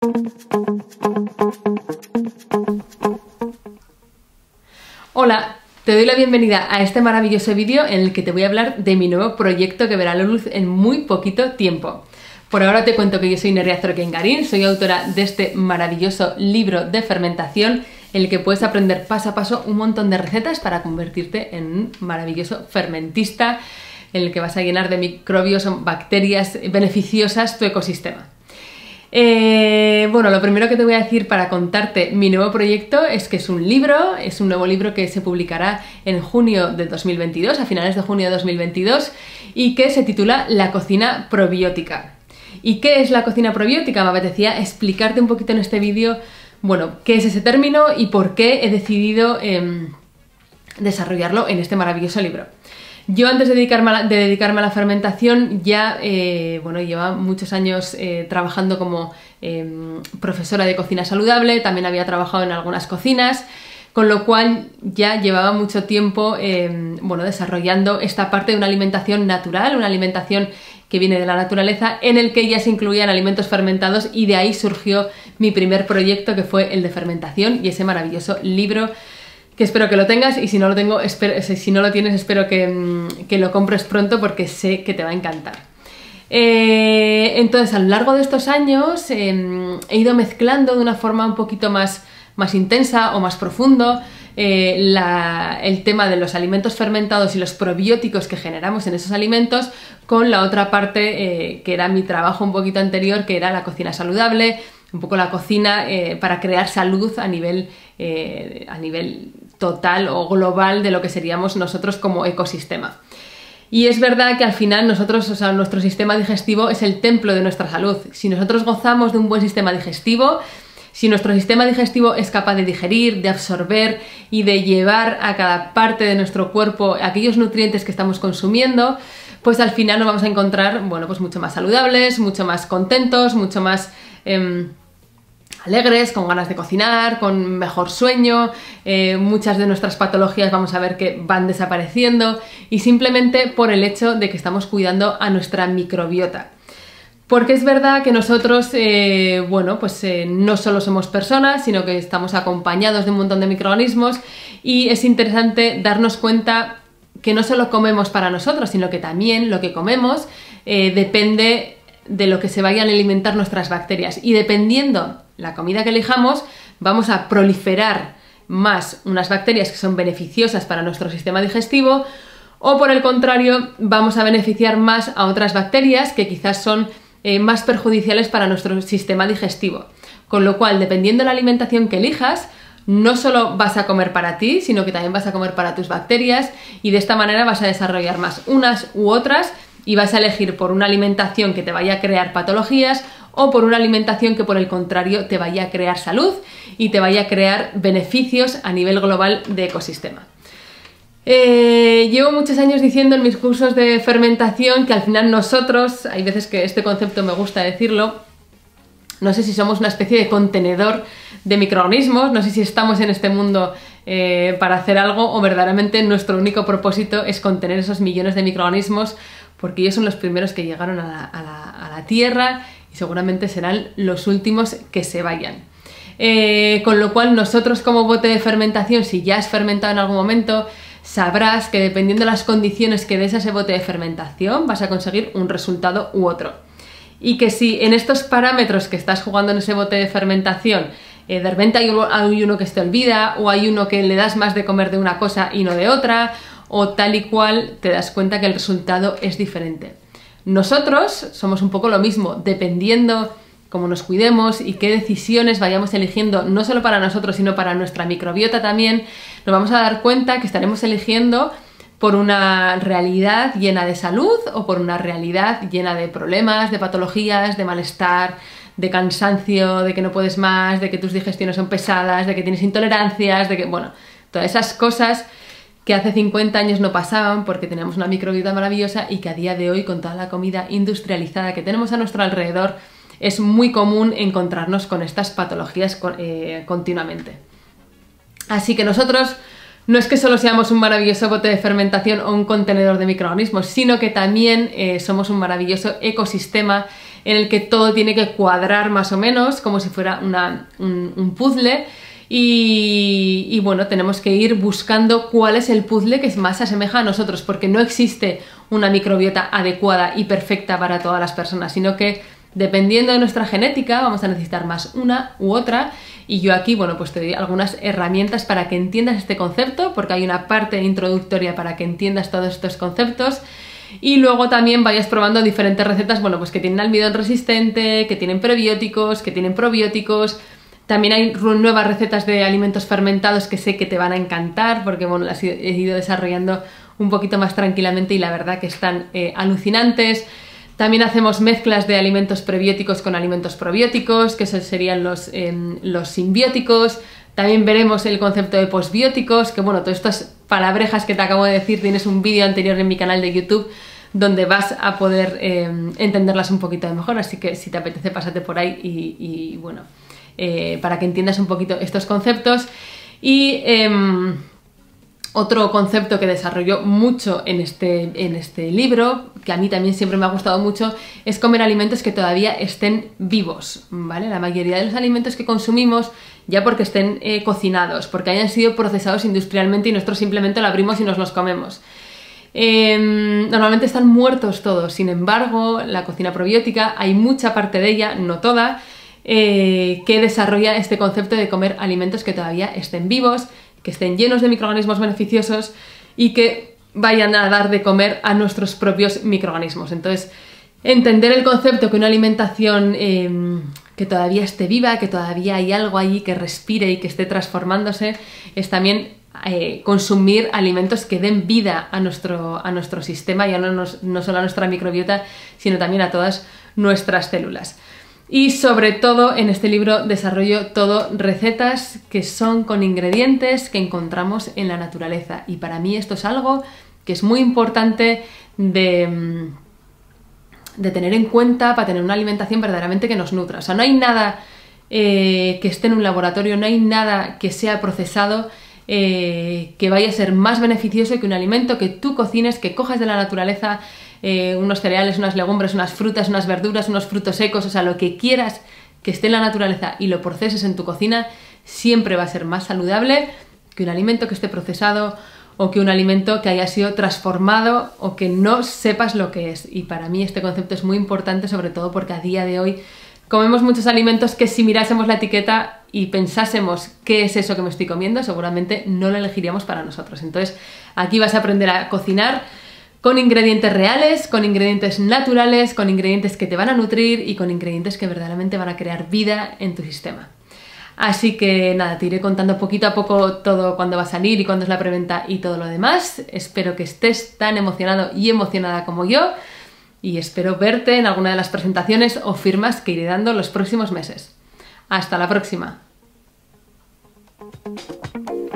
Hola, te doy la bienvenida a este maravilloso vídeo en el que te voy a hablar de mi nuevo proyecto que verá la luz en muy poquito tiempo. Por ahora te cuento que yo soy Nerea Zorkengarin, soy autora de este maravilloso libro de fermentación en el que puedes aprender paso a paso un montón de recetas para convertirte en un maravilloso fermentista en el que vas a llenar de microbios o bacterias beneficiosas tu ecosistema. Bueno, lo primero que te voy a decir para contarte mi nuevo proyecto es que es un nuevo libro que se publicará en junio de 2022, a finales de junio de 2022, y que se titula La cocina probiótica. ¿Y qué es la cocina probiótica? Me apetecía explicarte un poquito en este vídeo, bueno, qué es ese término y por qué he decidido desarrollarlo en este maravilloso libro. Yo antes de dedicarme a la fermentación ya, llevaba muchos años trabajando como profesora de cocina saludable, también había trabajado en algunas cocinas, con lo cual ya llevaba mucho tiempo desarrollando esta parte de una alimentación natural, una alimentación que viene de la naturaleza, en el que ya se incluían alimentos fermentados, y de ahí surgió mi primer proyecto, que fue el de fermentación y ese maravilloso libro que espero que lo tengas, y si no lo tienes espero que lo compres pronto porque sé que te va a encantar. Entonces, a lo largo de estos años he ido mezclando de una forma un poquito más intensa o más profundo el tema de los alimentos fermentados y los probióticos que generamos en esos alimentos con la otra parte que era mi trabajo un poquito anterior, que era la cocina saludable, un poco la cocina para crear salud a nivel total o global de lo que seríamos nosotros como ecosistema. Y es verdad que al final nuestro sistema digestivo es el templo de nuestra salud. Si nosotros gozamos de un buen sistema digestivo, si nuestro sistema digestivo es capaz de digerir, de absorber y de llevar a cada parte de nuestro cuerpo aquellos nutrientes que estamos consumiendo, pues al final nos vamos a encontrar, pues mucho más saludables, mucho más contentos, mucho más alegres, con ganas de cocinar, con mejor sueño. Muchas de nuestras patologías vamos a ver que van desapareciendo, y simplemente por el hecho de que estamos cuidando a nuestra microbiota. Porque es verdad que nosotros, no solo somos personas, sino que estamos acompañados de un montón de microorganismos, y es interesante darnos cuenta que no solo comemos para nosotros, sino que también lo que comemos depende de lo que se vayan a alimentar nuestras bacterias, y dependiendo la comida que elijamos, vamos a proliferar más unas bacterias que son beneficiosas para nuestro sistema digestivo, o por el contrario, vamos a beneficiar más a otras bacterias que quizás son más perjudiciales para nuestro sistema digestivo. Con lo cual, dependiendo de la alimentación que elijas, no solo vas a comer para ti, sino que también vas a comer para tus bacterias, y de esta manera vas a desarrollar más unas u otras, y vas a elegir por una alimentación que te vaya a crear patologías, o por una alimentación que por el contrario te vaya a crear salud y te vaya a crear beneficios a nivel global de ecosistema. Llevo muchos años diciendo en mis cursos de fermentación que al final nosotros, hay veces que este concepto me gusta decirlo, no sé si somos una especie de contenedor de microorganismos, no sé si estamos en este mundo para hacer algo, o verdaderamente nuestro único propósito es contener esos millones de microorganismos, porque ellos son los primeros que llegaron a la Tierra y seguramente serán los últimos que se vayan. Con lo cual, nosotros como bote de fermentación, si ya has fermentado en algún momento, sabrás que dependiendo de las condiciones que des a ese bote de fermentación, vas a conseguir un resultado u otro. Y que si en estos parámetros que estás jugando en ese bote de fermentación, de repente hay uno que se te olvida, o hay uno que le das más de comer de una cosa y no de otra, o tal y cual, te das cuenta que el resultado es diferente. Nosotros somos un poco lo mismo, dependiendo cómo nos cuidemos y qué decisiones vayamos eligiendo, no solo para nosotros, sino para nuestra microbiota también, nos vamos a dar cuenta que estaremos eligiendo por una realidad llena de salud, o por una realidad llena de problemas, de patologías, de malestar, de cansancio, de que no puedes más, de que tus digestiones son pesadas, de que tienes intolerancias, de que, todas esas cosas que hace 50 años no pasaban porque teníamos una microbiota maravillosa, y que a día de hoy, con toda la comida industrializada que tenemos a nuestro alrededor, es muy común encontrarnos con estas patologías continuamente. Así que nosotros no es que solo seamos un maravilloso bote de fermentación o un contenedor de microorganismos, sino que también somos un maravilloso ecosistema en el que todo tiene que cuadrar más o menos, como si fuera un puzzle. Y bueno, tenemos que ir buscando cuál es el puzzle que más se asemeja a nosotros, porque no existe una microbiota adecuada y perfecta para todas las personas, sino que dependiendo de nuestra genética vamos a necesitar más una u otra. Y yo aquí, bueno, pues te doy algunas herramientas para que entiendas este concepto, porque hay una parte introductoria para que entiendas todos estos conceptos. Y luego también vayas probando diferentes recetas, bueno, pues que tienen almidón resistente, que tienen prebióticos, que tienen probióticos. También hay nuevas recetas de alimentos fermentados que sé que te van a encantar, porque bueno, las he ido desarrollando un poquito más tranquilamente y la verdad que están alucinantes. También hacemos mezclas de alimentos prebióticos con alimentos probióticos, que esos serían los simbióticos. También veremos el concepto de posbióticos, que bueno, todas estas palabrejas que te acabo de decir, tienes un vídeo anterior en mi canal de YouTube donde vas a poder entenderlas un poquito mejor, así que si te apetece pásate por ahí y bueno, para que entiendas un poquito estos conceptos. Y otro concepto que desarrolló mucho en este libro, que a mí también siempre me ha gustado mucho, es comer alimentos que todavía estén vivos, ¿vale? La mayoría de los alimentos que consumimos, ya porque estén cocinados, porque hayan sido procesados industrialmente y nosotros simplemente lo abrimos y nos los comemos. Normalmente están muertos todos, sin embargo, la cocina probiótica, hay mucha parte de ella, no toda, que desarrolla este concepto de comer alimentos que todavía estén vivos, que estén llenos de microorganismos beneficiosos y que vayan a dar de comer a nuestros propios microorganismos. Entonces, entender el concepto que una alimentación que todavía esté viva, que todavía hay algo allí que respire y que esté transformándose, es también consumir alimentos que den vida a nuestro sistema, ya no solo a nuestra microbiota, sino también a todas nuestras células. Y sobre todo en este libro desarrollo todo recetas que son con ingredientes que encontramos en la naturaleza, y para mí esto es algo que es muy importante de tener en cuenta para tener una alimentación verdaderamente que nos nutra. O sea, no hay nada que esté en un laboratorio, no hay nada que sea procesado que vaya a ser más beneficioso que un alimento que tú cocines, que cojas de la naturaleza, unos cereales, unas legumbres, unas frutas, unas verduras, unos frutos secos, o sea, lo que quieras que esté en la naturaleza y lo proceses en tu cocina, siempre va a ser más saludable que un alimento que esté procesado o que un alimento que haya sido transformado o que no sepas lo que es. Y para mí este concepto es muy importante, sobre todo porque a día de hoy comemos muchos alimentos que si mirásemos la etiqueta y pensásemos qué es eso que me estoy comiendo, seguramente no lo elegiríamos para nosotros. Entonces, aquí vas a aprender a cocinar con ingredientes reales, con ingredientes naturales, con ingredientes que te van a nutrir y con ingredientes que verdaderamente van a crear vida en tu sistema. Así que nada, te iré contando poquito a poco todo cuándo va a salir y cuándo es la preventa y todo lo demás. Espero que estés tan emocionado y emocionada como yo y espero verte en alguna de las presentaciones o firmas que iré dando los próximos meses. ¡Hasta la próxima!